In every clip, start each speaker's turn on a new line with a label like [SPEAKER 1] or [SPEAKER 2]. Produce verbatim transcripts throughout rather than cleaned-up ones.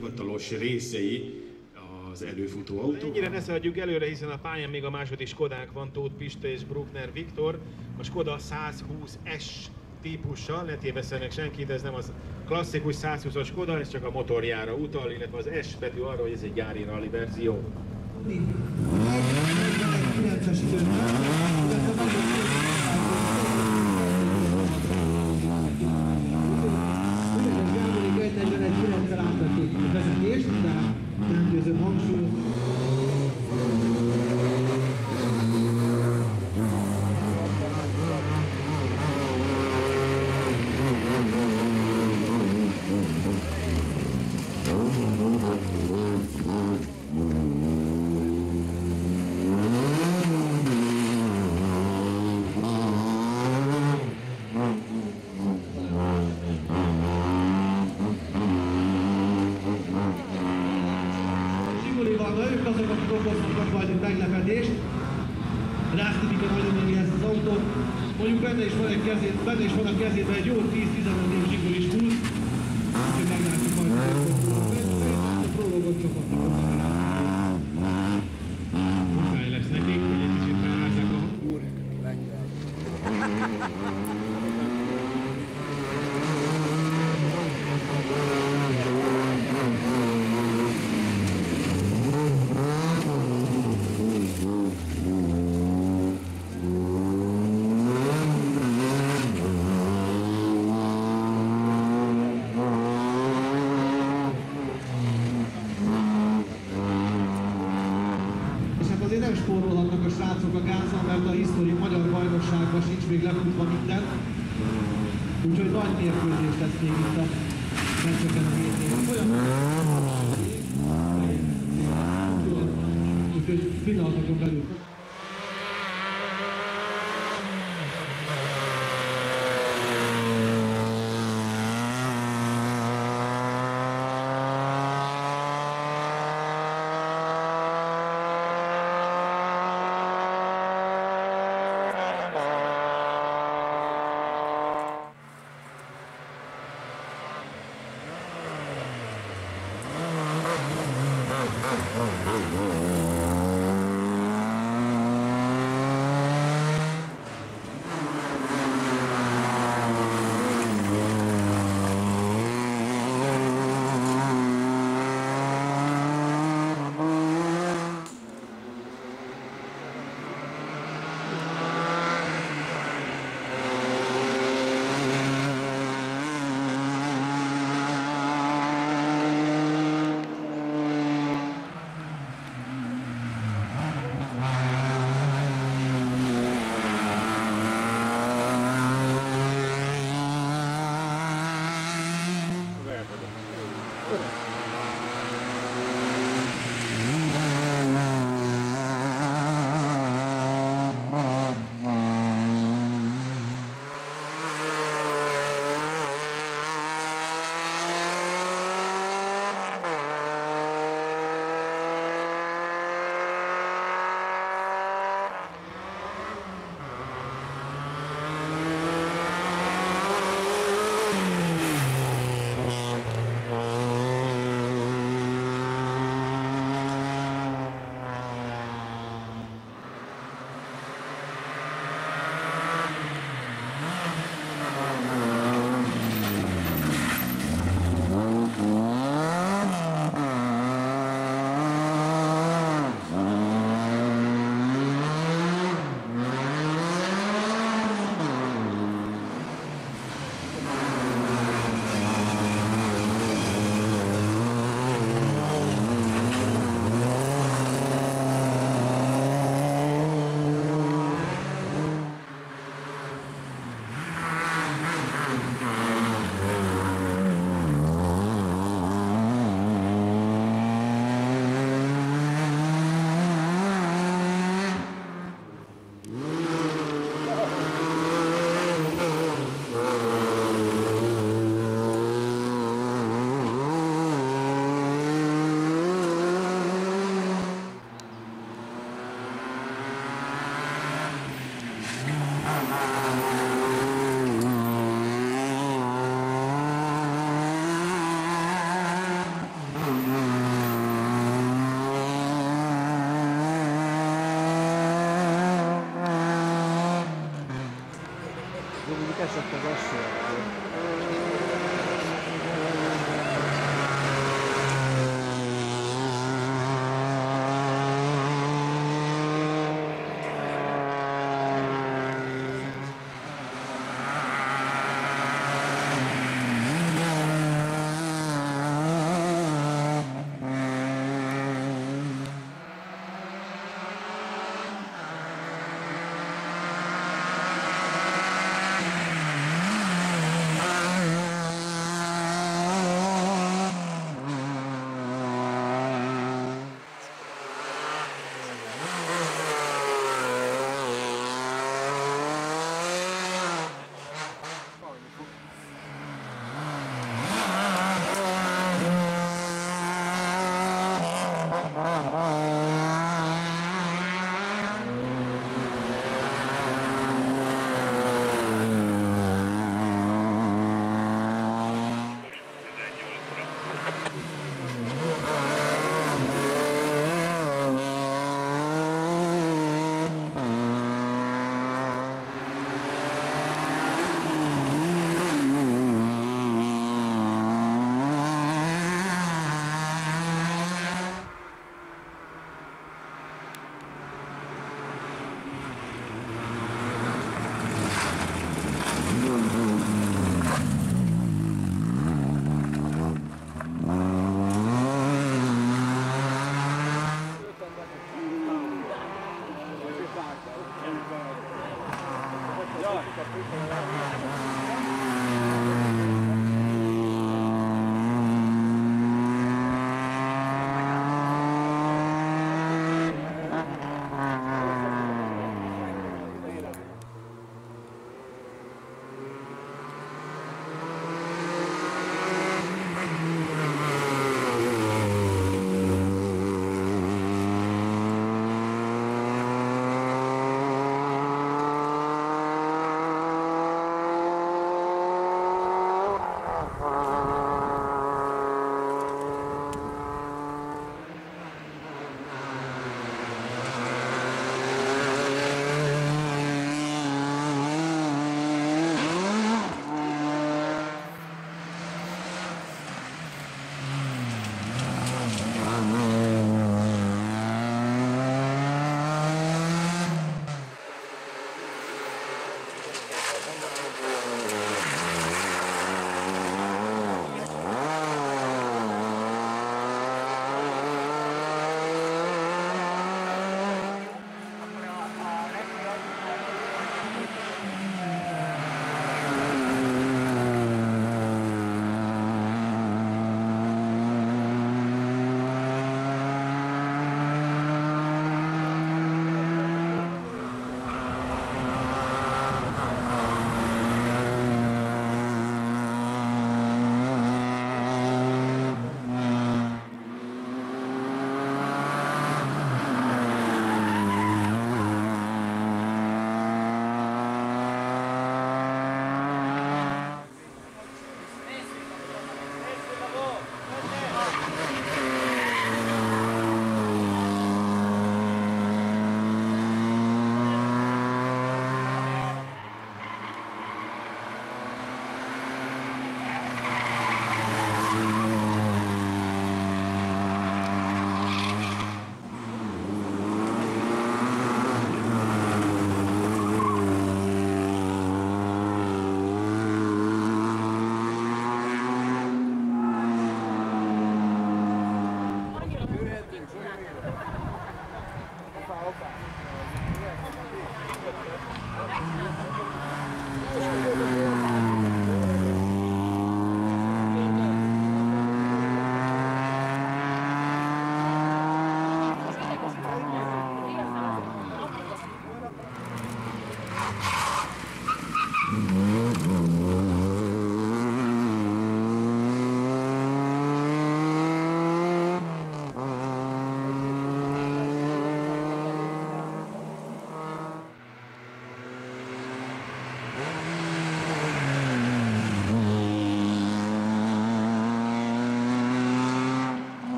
[SPEAKER 1] hivatalos részei az előfutó autó.
[SPEAKER 2] Ennyire ne szaladjunk előre, hiszen a pályán még a második Skodánk van, Tóth Pista és Bruckner Viktor. A Skoda százhúsz S típussal, ne tévesszenek senkit, ez nem az klasszikus százhúszas Skoda, ez csak a motorjára utal, illetve az S betű arra, hogy ez egy gyári rally verzió.
[SPEAKER 3] kilences időben, átvették a vezetést, de nem győzött hangsúly. Ők azok, akik okoznak majd egy meglepetést. Rásztidik a nagyon nehéz az autó. Mondjuk benne is van, egy kezét, benne is van a kezében egy jó tíz-tizenöt év zsigulis húsz. Úgyhogy meglátjuk majd, hogy a prologon csapatnak.
[SPEAKER 2] Muszáj lesz nekik, hogy egy kicsit felrázzák a úr.
[SPEAKER 3] Azért nem spórolhatnak a srácok a gázon, mert a historii magyar bajnokságban sincs még lefutva minden. Úgyhogy nagy mérkőzés lesz még itt a meccseken a hétén. Úgyhogy pillanatokon belül.
[SPEAKER 4] Bye.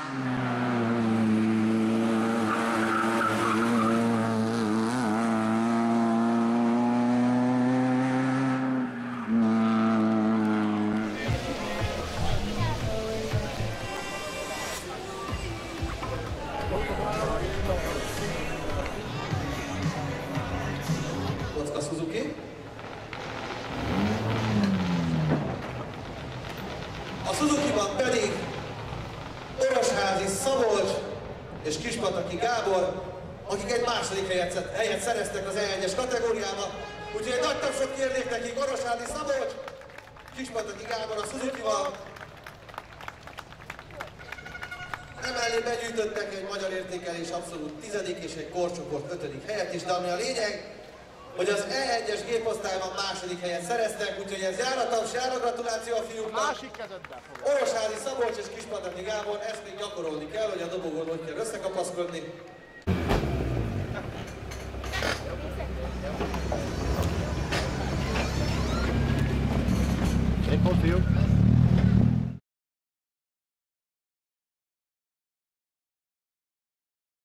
[SPEAKER 4] Kocka Suzuki. A Suzukiban pedig Orosházi Szabolcs és Kispataki Gábor, akik egy második helyet, helyet szereztek az E egyes kategóriában. Úgyhogy egy nagy tapsot kérnék nekik, Orosházi Szabolcs, Kispataki Gábor a Suzukival. Emellé begyűjtöttek egy magyar értékelés abszolút tizedik és egy korcsoport ötödik helyet is, de ami a lényeg, hogy az E egyes géposztályban második helyet szereztek, úgyhogy ez jár a taps, jár a gratuláció a fiúknak.
[SPEAKER 5] Másik kezedben fogom.
[SPEAKER 4] Orosházi Szabolcs és Kispataki Gábor, ezt még gyakorolni kell, hogy a dobogón hogy kell összekapaszkodni.